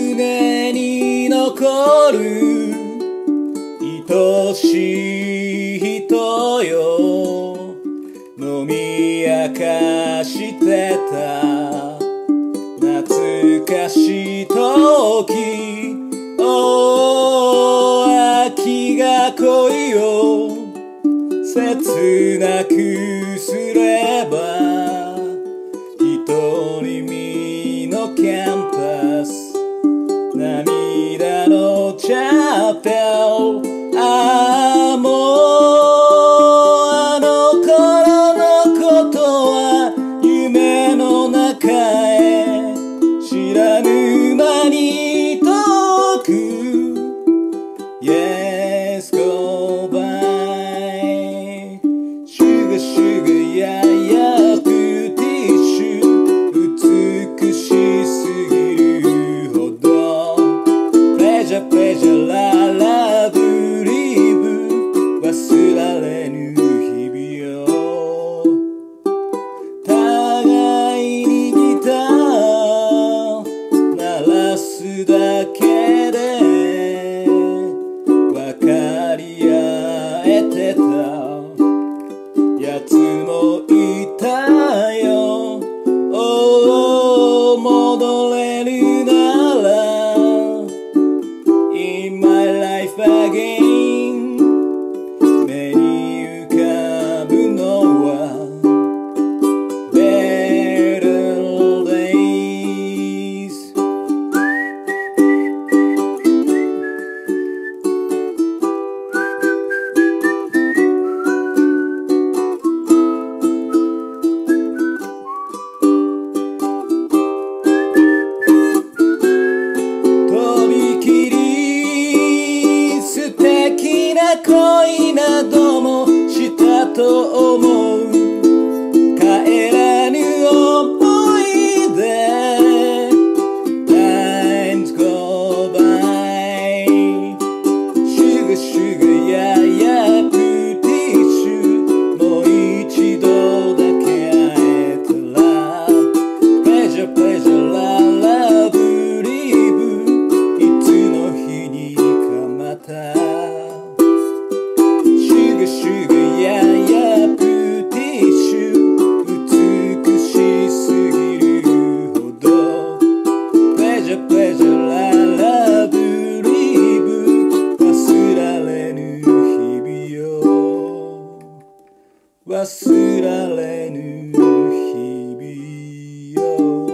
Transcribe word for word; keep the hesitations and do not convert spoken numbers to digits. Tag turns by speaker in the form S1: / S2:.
S1: 胸に残る愛しい人よ、飲み明かしてた懐かしい時、おー秋が恋を切なくすれば、独り身のキャンパス、涙のチャペル、ああもうあの頃のことは夢の中へ知らぬ間に遠く Yes go by Sugar sugar ややプティッシュ美しすぎるほど Pleasure pleasure la la believe 忘られぬ日々よ、互いにギター鳴らすだけで分かり合えてたやつもいたよ、おー戻れるなら In my life again 目に浮かぶのは Better days。 とびきり素敵な恋などもしたと思う、帰らぬ思い出 Times go by Sugar sugar ややプティッシュもう一度だけ会えたら Pleasure pleasure la la believe いつの日にかまた Sugar sugar ややプティッシュ美しすぎるほど Pleasure pleasure la la believe 忘られぬ日々よ、忘られぬ日々よ。